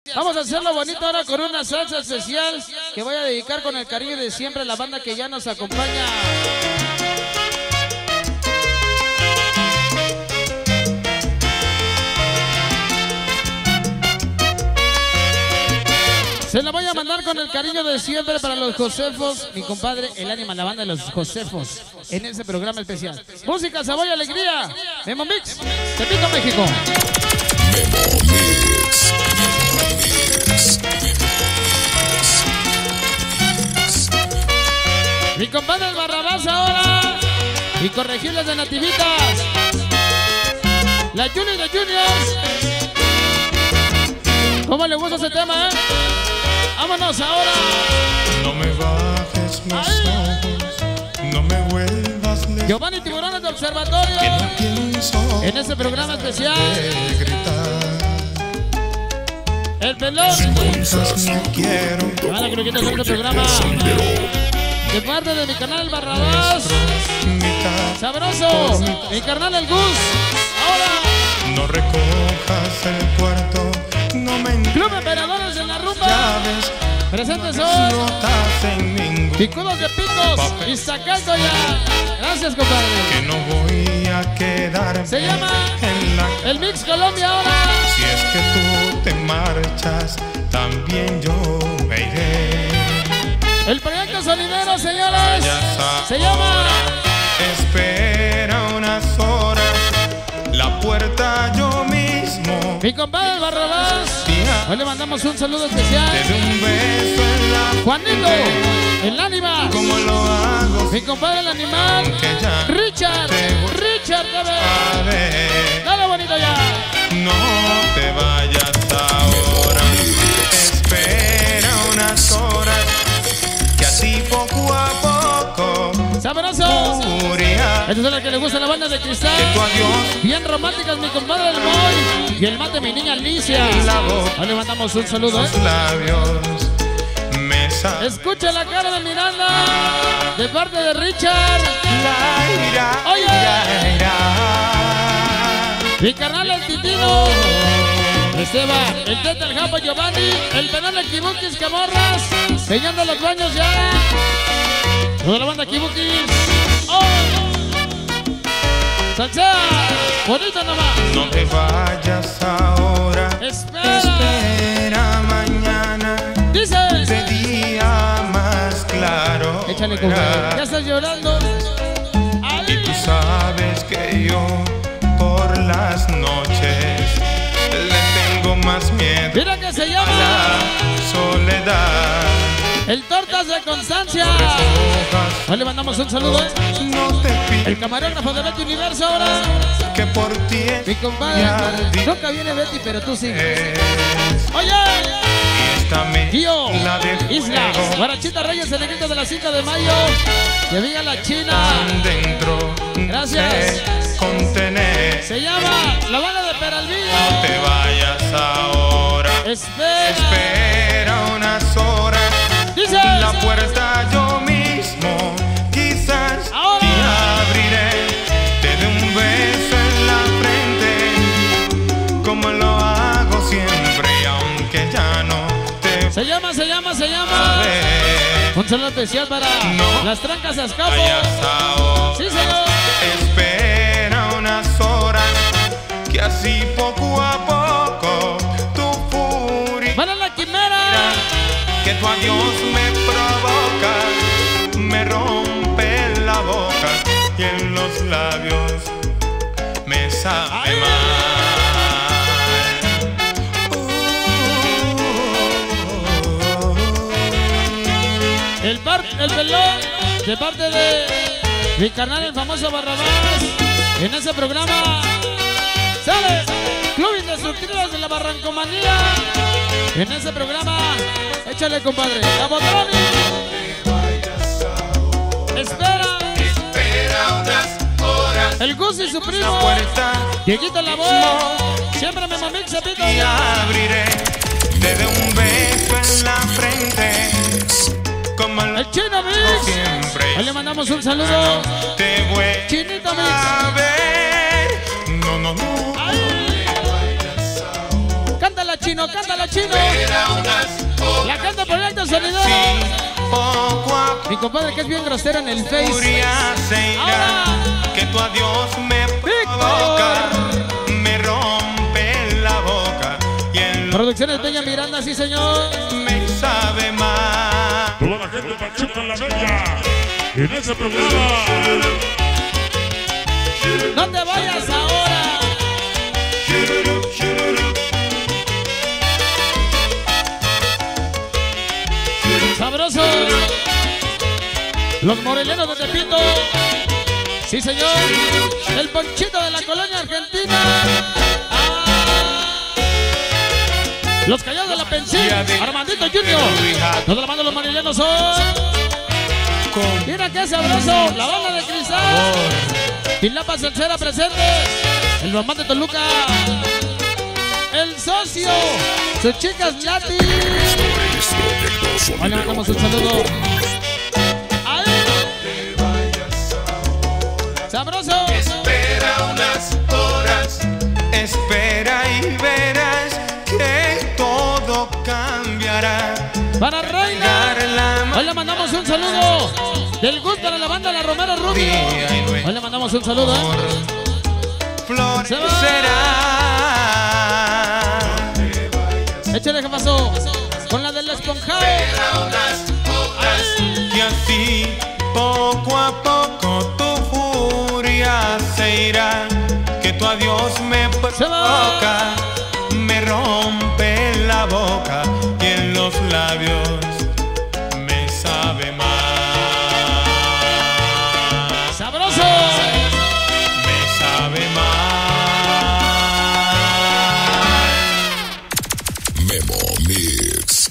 Vamos a hacerlo bonito ahora con una salsa especial que voy a dedicar con el cariño de siempre a la banda que ya nos acompaña. Se la voy a mandar con el cariño de siempre para los Josefos, mi compadre El Ánima, la banda de los Josefos, en ese programa especial. Música, sabor y alegría. Memo Mix, Tepito, México. Memo Mix. Mi compadre el Barrabás ahora. Y corregibles de Nativitas. La Juni de Juniors. ¿Cómo le gusta ese tema, Vámonos ahora. No me bajes los ojos, no me vuelvas lejos. Giovanni Tiburones de Observatorio. No pienso en ese programa especial. El Pelón. No quiero. Ahora que lo quiero hacer este programa. De parte de mi canal el Barrabás. Sabroso. Mi carnal el Gus. Ahora. No recojas el cuarto. No me Club Emperadores en la rumba. llaves. Presentes No hoy. estás en ningún Picudos de picos y sacando ya. Gracias, compadre. que no voy a quedar. Se llama en la. el Mix Colombia ahora. Si es que tú te marchas, también yo me iré. El proyecto sonidero, señores. Se llama Espera unas horas, la puerta yo mismo. mi compadre el Barrabás. Hoy le mandamos un saludo especial. Te doy un beso en la Juanito, el Ánima. como lo hago Mi compadre el animal. que ya Richard, a dale. ver. Dale bonito ya. No te vayas ahora. Espera unas horas, que así poco a poco Sabroso. morirá. Esta es la que le gusta a la banda de Cristal. Que tu adiós Bien románticas, mi compadre el Moy. Y el mate, mi niña Alicia. Hoy le mandamos un saludo, los labios me saben. Escucha la cara de Miranda. De parte de Richard. Oye. Mi carnal el Titino. Esteban, el Teta, el Japa, Giovanni. El penal de Kibukis Camorras. Sellando los baños ya. Toda la banda Kibukis. ¡Oh! ¡Salsea! Bonito nomás. No te vayas ahora. Espera. Mañana. Dice. De día más claro. Échale con ya estás llorando. Y tú sabes que yo por las noches le tengo más miedo Mira que se a llama la soledad. el Tortas de Constancia. Hoy le mandamos un saludo. No te pido El camarógrafo de Betty Universo ahora. que por ti Mi compadre. Nunca viene Betty, pero tú sí. Oye. y esta Tío, la de Isla, fuego Guarachita Reyes, el grito de la 5 de mayo. Que viva la China. dentro. Gracias. Sé contener. Se llama la banda de Peralvillo. No te vayas ahora. Espera unas horas. Dice. La puerta yo mismo quizás Ahora. te abriré. Te doy un beso en la frente, como lo hago siempre, y aunque ya no te Se llama. ver, Un saludo especial para No. las trancas a escapo. vayas ahora. Sí, señor. Espera unas horas, que así poco a poco tu furia, Para la quimera. que tu adiós me provoca, me rompe la boca y en los labios me sabe Ay. mal. El pelón de parte de mi canal el famoso Barrabás. En ese programa sale Club Indestructibles de la Barrancomanía. En ese programa, échale compadre. La Botroni. Espera. Unas horas, El Gus y su la primo. puerta Dieguito la voz. Siempre me mamix a pito. y abriré. Te doy un beso en la frente, como lo El Chino hago Mix. siempre. Ahí le mandamos un saludo. Te voy Chinito a Mix. ver. No. Ay. Canta la chino, cántala, chino. La canta Proyecto Sonidero. Poco a Mi compadre que es bien grosero en el Face. se irá, que tu adiós me provoca, me rompe la boca y en Producciones Peña Miranda, sí señor. me sabe mal. Toda la gente Pachuca en la Bella. En ese programa. No te vayas ahora. Sabroso. Los morelenos de Tepito. Sí señor. El Ponchito de la colonia argentina. Los Callados de la Pensil. Armandito Junior. Los de la banda de los morelenos son. Mira qué sabroso. La banda de Cristal. Pilapa Salsera presente. El mamá de Toluca. El socio. Sus chicas Lati. Hoy le mandamos un saludo. ¡Ahí! ¡Sabroso! Espera unas horas, espera y verás que todo cambiará. Para Reina. Hoy le mandamos un saludo. Del gusto para la banda La Romero Rubio. Hoy le mandamos un saludo. Florecerá. Échale, ¿qué pasó? Con la del esponjado. Y así poco a poco tu furia se irá, que tu adiós me provoca, me rompe la boca y en los labios me sabe mal. ¡Sabroso! Me sabe mal. Memo Mix.